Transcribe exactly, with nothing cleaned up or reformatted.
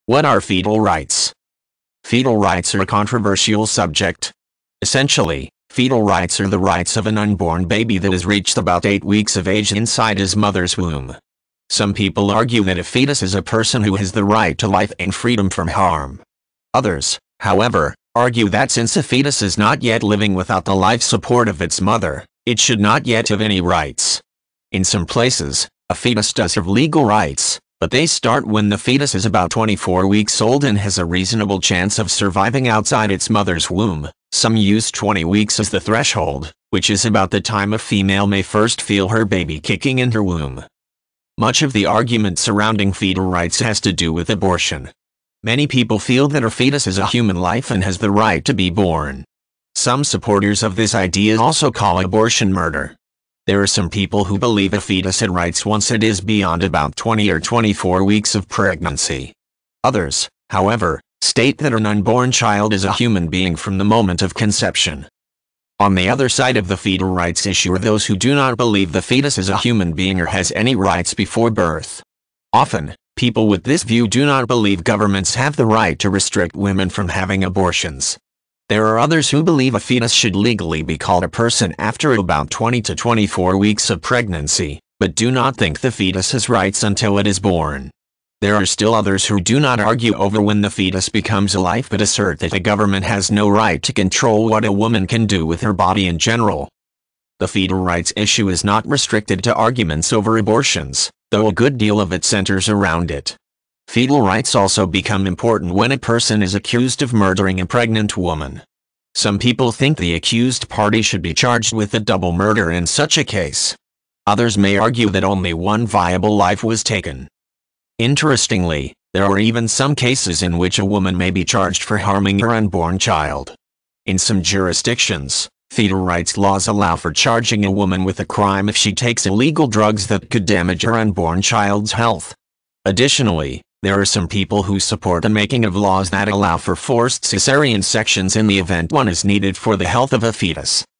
What are fetal rights? Fetal rights are a controversial subject. Essentially, fetal rights are the rights of an unborn baby that has reached about eight weeks of age inside his mother's womb. Some people argue that a fetus is a person who has the right to life and freedom from harm. Others, however, argue that since a fetus is not yet living without the life support of its mother, it should not yet have any rights. In some places, a fetus does have legal rights, but they start when the fetus is about twenty-four weeks old and has a reasonable chance of surviving outside its mother's womb. Some use twenty weeks as the threshold, which is about the time a female may first feel her baby kicking in her womb. Much of the argument surrounding fetal rights has to do with abortion. Many people feel that a fetus is a human life and has the right to be born. Some supporters of this idea also call abortion murder. There are some people who believe a fetus had rights once it is beyond about twenty or twenty-four weeks of pregnancy. Others, however, state that an unborn child is a human being from the moment of conception. On the other side of the fetal rights issue are those who do not believe the fetus is a human being or has any rights before birth. Often, people with this view do not believe governments have the right to restrict women from having abortions. There are others who believe a fetus should legally be called a person after about twenty to twenty-four weeks of pregnancy, but do not think the fetus has rights until it is born. There are still others who do not argue over when the fetus becomes a life but assert that the government has no right to control what a woman can do with her body in general. The fetal rights issue is not restricted to arguments over abortions, though a good deal of it centers around it. Fetal rights also become important when a person is accused of murdering a pregnant woman. Some people think the accused party should be charged with a double murder in such a case. Others may argue that only one viable life was taken. Interestingly, there are even some cases in which a woman may be charged for harming her unborn child. In some jurisdictions, fetal rights laws allow for charging a woman with a crime if she takes illegal drugs that could damage her unborn child's health. Additionally, there are some people who support the making of laws that allow for forced cesarean sections in the event one is needed for the health of a fetus.